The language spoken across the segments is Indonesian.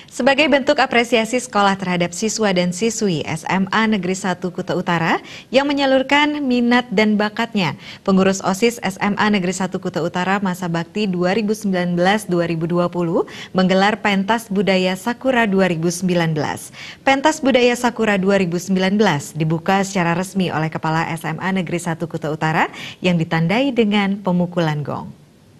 Sebagai bentuk apresiasi sekolah terhadap siswa dan siswi SMA Negeri 1 Kuta Utara yang menyalurkan minat dan bakatnya, pengurus OSIS SMA Negeri 1 Kuta Utara masa bakti 2019-2020 menggelar Pentas Budaya Sakura 2019. Pentas Budaya Sakura 2019 dibuka secara resmi oleh Kepala SMA Negeri 1 Kuta Utara yang ditandai dengan pemukulan gong.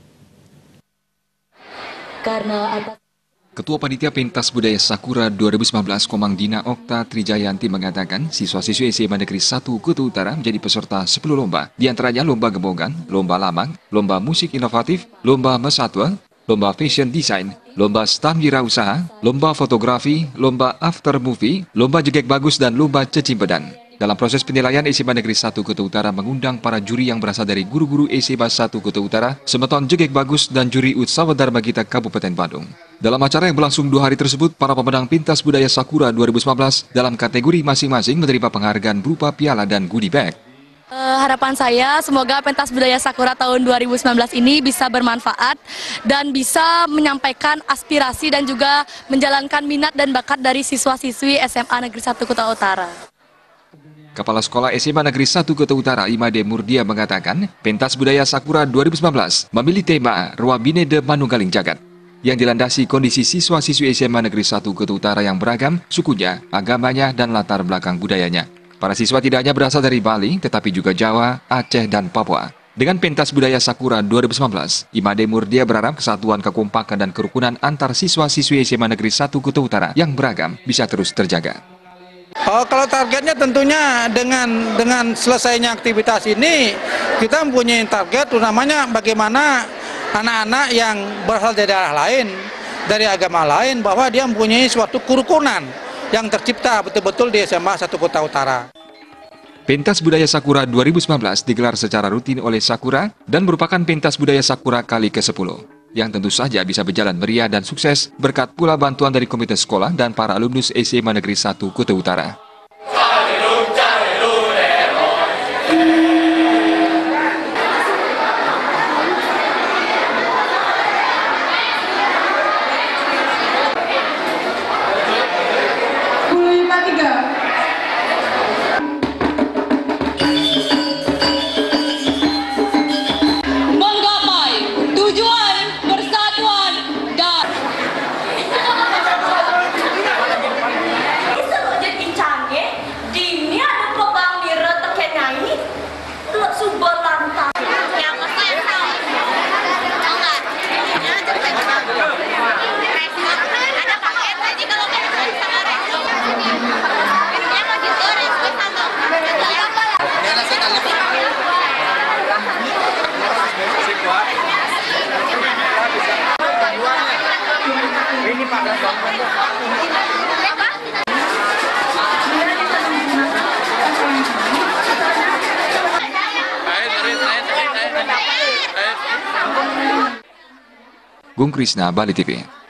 Ketua Panitia Pentas Budaya Sakura 2019 Komang Dina Okta Trijayanti mengatakan siswa-siswi SMA Negeri 1 Kuta Utara menjadi peserta 10 lomba, di antaranya lomba gembongan, lomba lamang, lomba musik inovatif, lomba mesatwa, lomba fashion design, lomba stam wirausaha, lomba fotografi, lomba after movie, lomba jegek bagus dan lomba cecimpedan. Dalam proses penilaian, SMA Negeri 1 Kuta Utara mengundang para juri yang berasal dari guru-guru SMA 1 Kuta Utara, Semeton Jegek Bagus dan juri Utsawa Dharma Gita Kabupaten Bandung. Dalam acara yang berlangsung 2 hari tersebut, para pemenang Pentas Budaya Sakura 2019 dalam kategori masing-masing menerima penghargaan berupa piala dan goodie bag. Harapan saya semoga Pentas Budaya Sakura tahun 2019 ini bisa bermanfaat dan bisa menyampaikan aspirasi dan juga menjalankan minat dan bakat dari siswa-siswi SMA Negeri 1 Kuta Utara. Kepala Sekolah SMA Negeri 1 Kuta Utara Imade Murdia mengatakan, Pentas Budaya Sakura 2019 memilih tema Ruabine de Manunggaling Jagat, yang dilandasi kondisi siswa-siswi SMA Negeri 1 Kuta Utara yang beragam, sukunya, agamanya, dan latar belakang budayanya. Para siswa tidak hanya berasal dari Bali, tetapi juga Jawa, Aceh, dan Papua. Dengan Pentas Budaya Sakura 2019, Imade Murdia berharap kesatuan, kekompakan, dan kerukunan antar siswa-siswi SMA Negeri 1 Kuta Utara yang beragam bisa terus terjaga. Kalau targetnya tentunya dengan selesainya aktivitas ini, kita mempunyai target utamanya bagaimana anak-anak yang berasal dari daerah lain, dari agama lain, bahwa dia mempunyai suatu kerukunan yang tercipta betul-betul di SMA 1 Kuta Utara. Pentas Budaya Sakura 2019 digelar secara rutin oleh Sakura dan merupakan pentas budaya Sakura kali ke-10. Yang tentu saja bisa berjalan meriah dan sukses berkat pula bantuan dari komite sekolah dan para alumnus SMA Negeri 1 Kuta Utara. Gung Krisna, Bali TV.